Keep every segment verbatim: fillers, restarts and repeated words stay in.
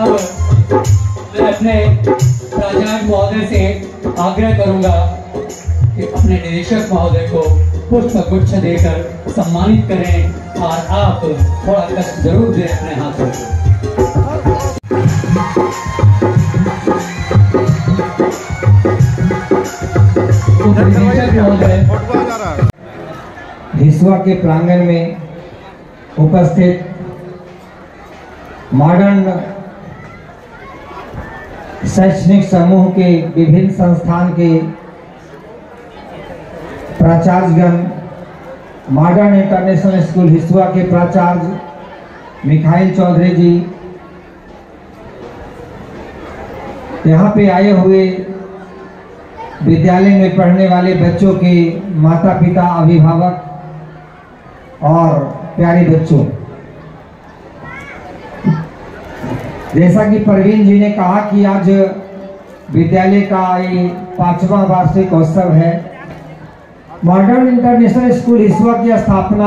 अब मैं अपने प्राचार्य महोदय से आग्रह करूंगा कि अपने निदेशक महोदय को पुष्प गुच्छ देकर सम्मानित करें और आप थोड़ा कष्ट जरूर दें अपने हाथों से। हिसुआ के प्रांगण में उपस्थित मॉडर्न शैक्षणिक समूह के विभिन्न संस्थान के प्राचार्यगण, मॉडर्न इंटरनेशनल स्कूल हिसुआ के प्राचार्य मिखाइल चौधरी जी, यहाँ पे आए हुए विद्यालय में पढ़ने वाले बच्चों के माता पिता, अभिभावक और प्यारे बच्चों, जैसा कि परवीन जी ने कहा कि आज विद्यालय का ये पांचवा वार्षिक उत्सव है। मॉडर्न इंटरनेशनल स्कूल हिसुआ की स्थापना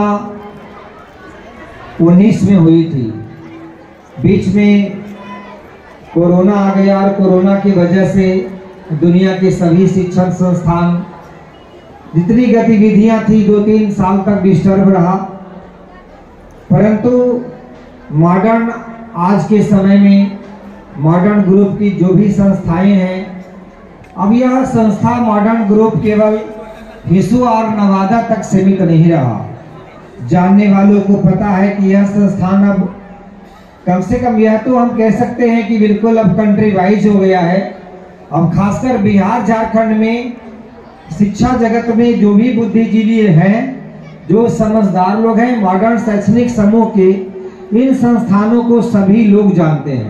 उन्नीस में हुई थी। बीच में कोरोना आ गया और कोरोना की वजह से दुनिया के सभी शिक्षण संस्थान, जितनी गतिविधियां थी, दो तीन साल तक डिस्टर्ब रहा। परंतु मॉडर्न आज के समय में मॉडर्न ग्रुप की जो भी संस्थाएं हैं, अब यह संस्था मॉडर्न ग्रुप केवल हिसुआ और नवादा तक सीमित नहीं रहा। जानने वालों को पता है कि यह संस्थान अब कम से कम यह तो हम कह सकते हैं कि बिल्कुल अब कंट्री वाइज हो गया है। अब खासकर बिहार झारखंड में शिक्षा जगत में जो भी बुद्धिजीवी हैं, जो समझदार लोग हैं, मॉडर्न शैक्षणिक समूह के इन संस्थानों को सभी लोग जानते हैं।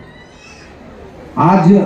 आज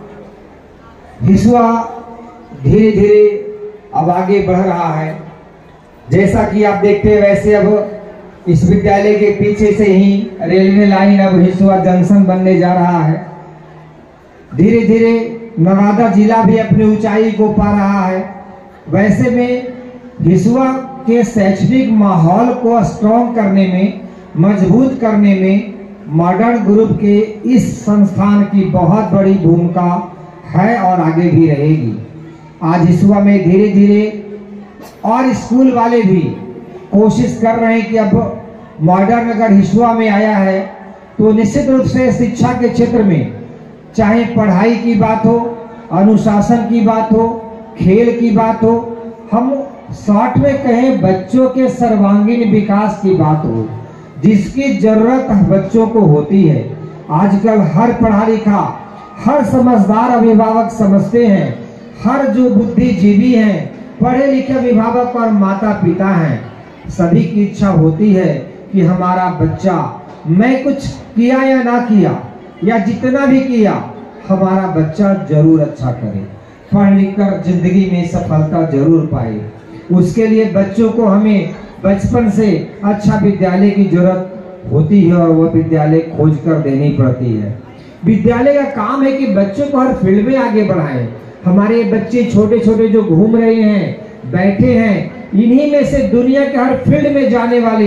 हिसुआ धीरे धीरे अब आगे बढ़ रहा है। जैसा कि आप देखते हैं वैसे अब इस विद्यालय के पीछे से ही रेलवे लाइन अब हिसुआ जंक्शन बनने जा रहा है। धीरे धीरे नवादा जिला भी अपनी ऊंचाई को पा रहा है। वैसे में हिसुआ के शैक्षणिक माहौल को स्ट्रॉन्ग करने में, मजबूत करने में मॉडर्न ग्रुप के इस संस्थान की बहुत बड़ी भूमिका है और आगे भी रहेगी। आज हिसुआ में धीरे धीरे और स्कूल वाले भी कोशिश कर रहे हैं कि अब मॉडर्न अगर हिसुआ में आया है तो निश्चित रूप से शिक्षा के क्षेत्र में, चाहे पढ़ाई की बात हो, अनुशासन की बात हो, खेल की बात हो, हम शॉर्ट में कहें बच्चों के सर्वांगीण विकास की बात हो, जिसकी जरूरत बच्चों को होती है। आजकल हर पढ़ा लिखा, हर समझदार अभिभावक समझते हैं, हर जो बुद्धिजीवी हैं, पढ़े लिखे अभिभावक और माता पिता हैं, सभी की इच्छा होती है कि हमारा बच्चा, मैं कुछ किया या ना किया या जितना भी किया, हमारा बच्चा जरूर अच्छा करे, पढ़ लिख कर जिंदगी में सफलता जरूर पाए। उसके लिए बच्चों को हमें बचपन से अच्छा विद्यालय की जरूरत होती है और वह विद्यालय खोज कर देनी पड़ती है। विद्यालय का काम है कि बच्चों को हर फील्ड में आगे बढ़ाएं। हमारे बच्चे छोटे छोटे जो घूम रहे हैं, बैठे हैं, इन्हीं में से दुनिया के हर फील्ड में जाने वाले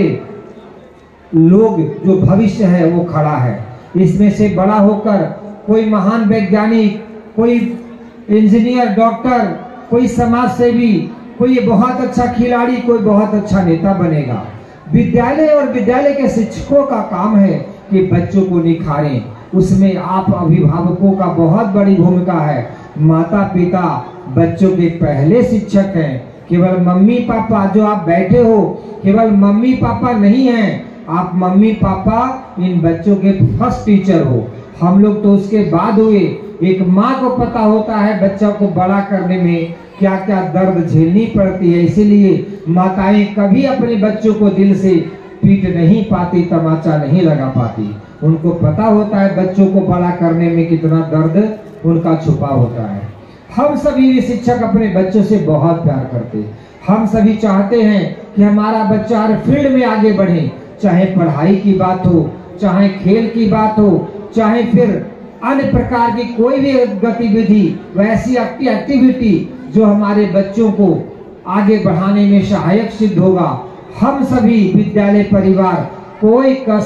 लोग जो भविष्य है वो खड़ा है। इसमें से बड़ा होकर कोई महान वैज्ञानिक, कोई इंजीनियर, डॉक्टर, कोई समाज सेवी, कोई बहुत अच्छा खिलाड़ी, कोई बहुत अच्छा नेता बनेगा। विद्यालय और विद्यालय के शिक्षकों का काम है कि बच्चों को निखारें। उसमें आप अभिभावकों का बहुत बड़ी भूमिका है। माता पिता बच्चों के पहले शिक्षक हैं। केवल मम्मी पापा जो आप बैठे हो, केवल मम्मी पापा नहीं हैं, आप मम्मी पापा इन बच्चों के फर्स्ट टीचर हो। हम लोग तो उसके बाद हुए। एक माँ को पता होता है बच्चा को बड़ा करने में क्या क्या दर्द झेलनी पड़ती है। इसीलिए माताएं कभी अपने बच्चों को दिल से पीट नहीं पाती, तमाचा नहीं लगा पाती। उनको पता होता है बच्चों को बड़ा करने में कितना दर्द उनका छुपा होता है। हम सभी भी शिक्षक अपने बच्चों से बहुत प्यार करते हैं। हम सभी चाहते हैं कि हमारा बच्चा हर फील्ड में आगे बढ़े, चाहे पढ़ाई की बात हो, चाहे खेल की बात हो, चाहे फिर अन्य प्रकार की कोई भी गतिविधि, वैसी एक्टिविटी जो हमारे बच्चों को आगे बढ़ाने में सहायक सिद्ध होगा। हम सभी विद्यालय परिवार कोई